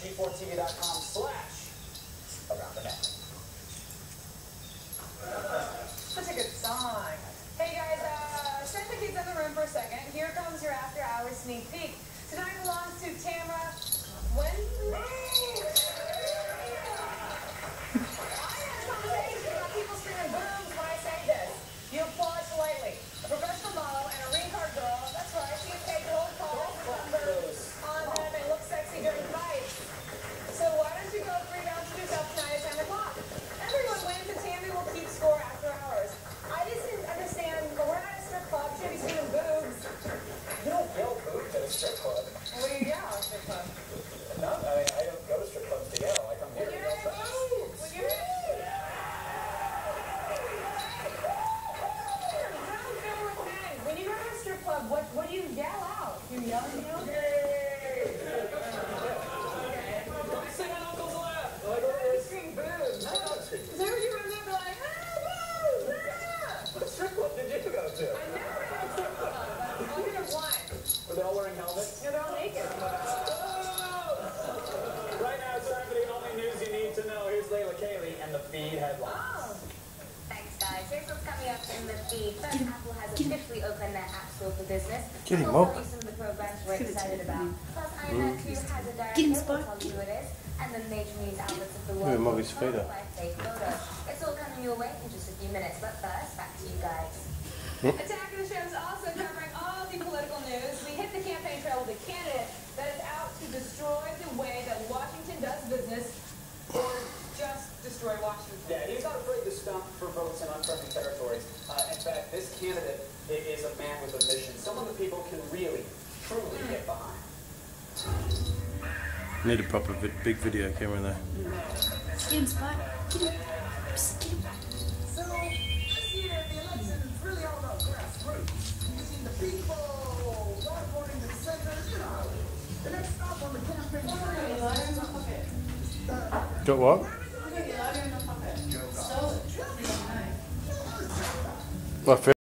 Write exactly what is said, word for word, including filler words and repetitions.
G four T V dot com slash around the net. Such a good song. Hey guys, uh, send the kids in the room for a second. Here comes your after hours sneak peek. Tonight belongs to Tamara. When? I had a conversation about people screaming booms when I say this. You applaud politely. A professional model and a ring card girl, that's right, she gets paid to hold calls, numbers on them, and look sexy during fights. So why don't you go three rounds with yourself tonight at ten o'clock? Everyone wins and Tammy will keep score after hours. I just didn't understand, but we're not a strip club, you should be screaming boobs. You don't yell boobs at a strip club. What do you yell at a strip club? No, I mean, I don't go to strip clubs to yell. I come here to yell boobs. When you're When you go to a strip club, what, what do you yell out? Do you yell, you know? Sing on Uncle's lap. You scream boobs. Is there you remember like, ah, boobs, ah! What strip club did you go to? I never go to a strip club. I'll get a one. Were they all wearing helmets? No, they're all naked. Right now, it's time for the only news you need to know. Here's Layla Kaylee and the feed headlines. Oh. Thanks, guys. Here's what's coming up in the feed. First, Apple has officially opened their App Store for business. Get him, We'll Mo. tell you some of the programs we're excited about. Plus, iPad two has a direct Get him, we'll Spot. tell you who it is. And the major news outlets of the Yeah, world will Moggy's cover fader. by fake photos. It's all coming your way in just a few minutes. But first, back to you guys. Attack of the Show is also covering all the political news. We hit the campaign trail with a candidate that is out to destroy the way that Washington does business, or just destroy Washington. Yeah, he's not afraid to stump for votes in unfriendly territories. Uh, in fact, this candidate i- is a man with a mission, someone that people can really, truly get behind. Need a proper vi big video camera there. Get him, Spot. Get him. Psst, get him. So, this year, the election is really all about grassroots. Using the people, waterboarding the center, you know. The next stop on the campaign trail is... Got what? What?